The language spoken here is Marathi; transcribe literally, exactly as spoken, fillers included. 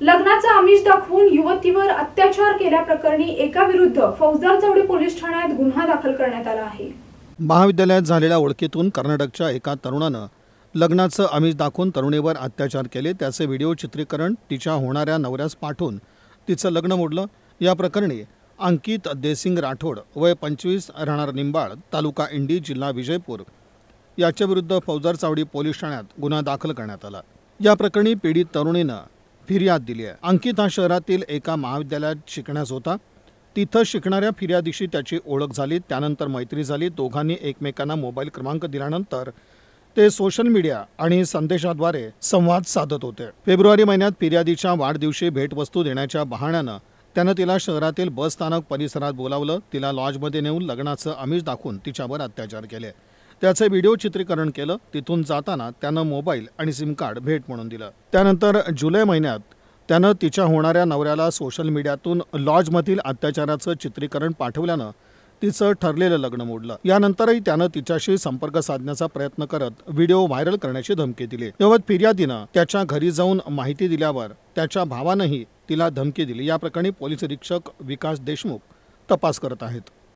लग्नाचा आमिष दाखवून युवतीवर अत्याचार केल्याप्रकरणी एका विरुद्ध फौजदार चौडी पोलीस ठाण्यात गुन्हा दाखल करण्यात आला आहे। महाविद्यालयात झालेल्या ओळखीतून कर्नाटकच्या एका तरुणानं लग्नाचं आमिष दाखवून तरुणीवर अत्याचार केले। त्याचे व्हिडिओ चित्रीकरण तिच्या होणाऱ्या नवऱ्यास पाठवून तिचं लग्न मोडलं। या प्रकरणी अंकित देसिंग राठोड वय पंचवीस राहणार निंबाळ तालुका इंडी जिल्हा विजयपूर याच्या विरुद्ध फौजदार चावडी पोलीस ठाण्यात गुन्हा दाखल करण्यात आला। या प्रकरणी पीडित तरुणीनं फिर्याद दिली आहे। अंकित हा शहरातील एका महाविद्यालयात शिकण्यास होता। तिथं शिकणाऱ्या फिर्यादीशी त्याची ओळख झाली। त्यानंतर मैत्री झाली। दोघांनी एकमेकांना मोबाईल क्रमांक दिल्यानंतर ते सोशल मीडिया आणि संदेशाद्वारे संवाद साधत होते। फेब्रुवारी महिन्यात फिर्यादीच्या वाढदिवशी भेटवस्तू देण्याच्या बहाण्यानं त्यानं तिला शहरातील बस स्थानक परिसरात बोलावलं। तिला लॉजमध्ये नेऊन लग्नाचं आमिष दाखवून तिच्यावर अत्याचार केले। त्याचे व्हिडिओ चित्रीकरण केलं। तिथून जाताना त्यानं मोबाईल आणि सिम कार्ड भेट म्हणून दिलं। त्यानंतर जुलै महिन्यात त्यानं तिच्या होणाऱ्या नवऱ्याला सोशल मीडियातून लॉजमधील अत्याचाराचं चित्रीकरण पाठवल्यानं तिचं ठरलेलं लग्न मोडलं। यानंतरही त्यानं तिच्याशी संपर्क साधण्याचा प्रयत्न करत व्हिडिओ व्हायरल करण्याची धमकी दिली। तेव्हा फिर्यादीनं त्याच्या घरी जाऊन माहिती दिल्यावर त्याच्या भावानंही तिला धमकी दिली। या प्रकरणी पोलीस निरीक्षक विकास देशमुख तपास करत आहेत।